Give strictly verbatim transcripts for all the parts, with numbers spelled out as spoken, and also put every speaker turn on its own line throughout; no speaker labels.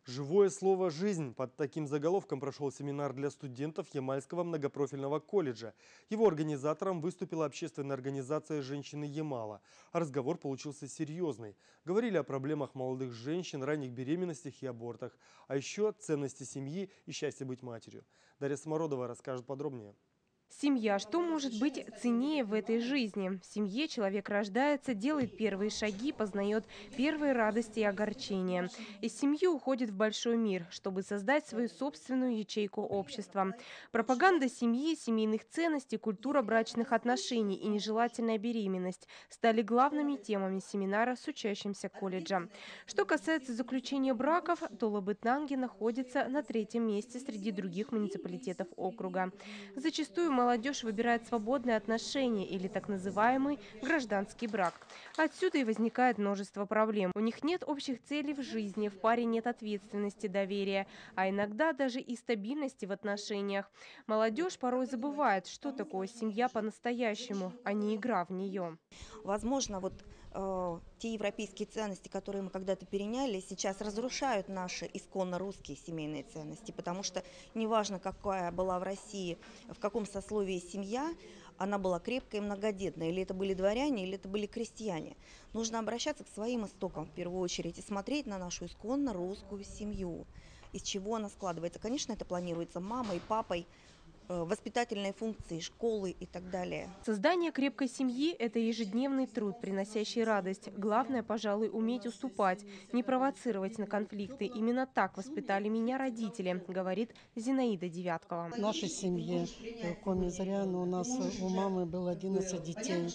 Живое слово «жизнь». Под таким заголовком прошел семинар для студентов Ямальского многопрофильного колледжа. Его организатором выступила общественная организация «Женщины Ямала». А разговор получился серьезный. Говорили о проблемах молодых женщин, ранних беременностях и абортах. А еще ценности семьи и счастье быть матерью. Дарья Самородова расскажет подробнее.
Семья. Что может быть ценнее в этой жизни? В семье человек рождается, делает первые шаги, познает первые радости и огорчения. Из семьи уходит в большой мир, чтобы создать свою собственную ячейку общества. Пропаганда семьи, семейных ценностей, культура брачных отношений и нежелательная беременность стали главными темами семинара с учащимся колледжа. Что касается заключения браков, то Лабытнанги находится на третьем месте среди других муниципалитетов округа. Зачастую молодежь выбирает свободные отношения или так называемый гражданский брак. Отсюда и возникает множество проблем. У них нет общих целей в жизни, в паре нет ответственности, доверия, а иногда даже и стабильности в отношениях. Молодежь порой забывает, что такое семья по-настоящему, а не игра в нее.
Возможно, вот э, те европейские ценности, которые мы когда-то переняли, сейчас разрушают наши исконно русские семейные ценности, потому что неважно, какая была в России, в каком сословии семья, она была крепкая и многодетная, или это были дворяне, или это были крестьяне. Нужно обращаться к своим истокам в первую очередь и смотреть на нашу исконно русскую семью, из чего она складывается. Конечно, это планируется мамой, папой, воспитательные функции, школы и так далее.
Создание крепкой семьи – это ежедневный труд, приносящий радость. Главное, пожалуй, уметь уступать, не провоцировать на конфликты. Именно так воспитали меня родители, говорит Зинаида Девяткова.
В нашей семье, в Коми-Заряну, у нас у мамы было одиннадцать детей.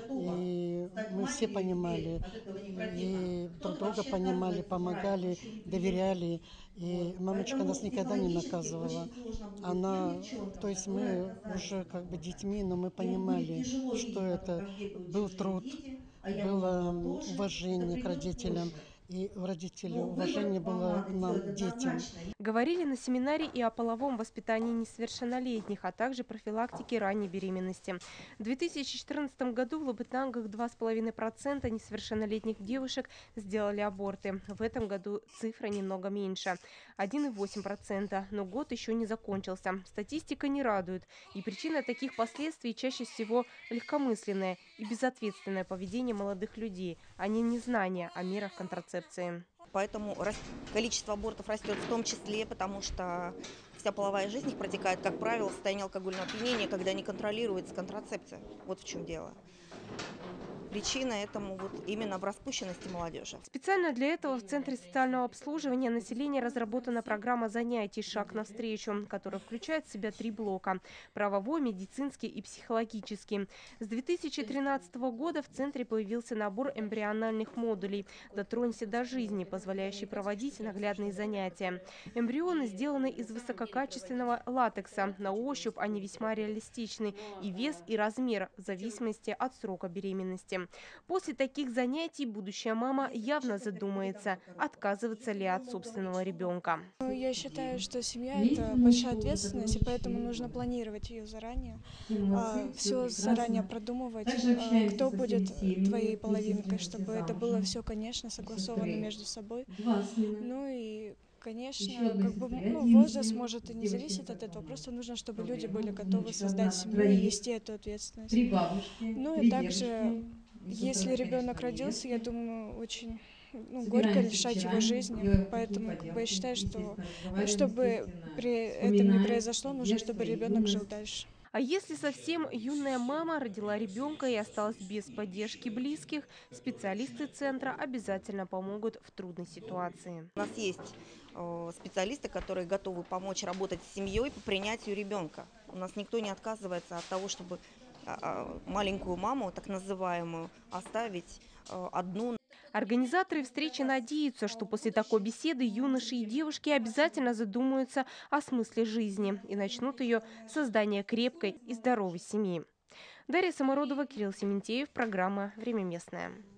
И мы все понимали, и друг друга понимали, помогали, доверяли. И мамочка нас никогда не наказывала. Она, то есть мы уже как бы детьми, но мы понимали, что это был труд, было уважение к родителям. И у родителей уважение было к нам, детям.
Говорили на семинаре и о половом воспитании несовершеннолетних, а также профилактике ранней беременности. В две тысячи четырнадцатом году в Лабытнангах два с половиной процента несовершеннолетних девушек сделали аборты. В этом году цифра немного меньше – один и восемь десятых процента. Но год еще не закончился. Статистика не радует. И причина таких последствий чаще всего легкомысленное и безответственное поведение молодых людей, а не незнание о мерах контрацепции.
Поэтому количество абортов растет в том числе, потому что вся половая жизнь их протекает, как правило, в состоянии алкогольного опьянения, когда не контролируется контрацепция. Вот в чем дело. Причина этому вот именно в распущенности молодежи.
Специально для этого в Центре социального обслуживания населения разработана программа занятий «Шаг навстречу», которая включает в себя три блока – правовой, медицинский и психологический. С две тысячи тринадцатого года в Центре появился набор эмбриональных модулей «Дотронься до жизни», позволяющий проводить наглядные занятия. Эмбрионы сделаны из высококачественного латекса. На ощупь они весьма реалистичны и вес, и размер в зависимости от срока беременности. После таких занятий будущая мама явно задумается, отказываться ли от собственного ребенка.
Я считаю, что семья – это большая ответственность, и поэтому нужно планировать ее заранее, все заранее продумывать, кто будет твоей половинкой, чтобы это было все, конечно, согласовано между собой. Ну и конечно, как бы, ну, возраст может и не зависит от этого, просто нужно, чтобы люди были готовы создать семью и нести эту ответственность. Ну и также, если ребенок родился, я думаю, очень ну, горько лишать его жизни, поэтому как бы, я считаю, что чтобы при этом не произошло, нужно, чтобы ребенок жил дальше.
А если совсем юная мама родила ребенка и осталась без поддержки близких, специалисты центра обязательно помогут в трудной ситуации.
У нас есть специалисты, которые готовы помочь работать с семьей по принятию ребенка. У нас никто не отказывается от того, чтобы маленькую маму, так называемую, оставить одну.
Организаторы встречи надеются, что после такой беседы юноши и девушки обязательно задумаются о смысле жизни и начнут ее создание крепкой и здоровой семьи. Дарья Самородова, Кирилл Сементеев, программа «Время местное».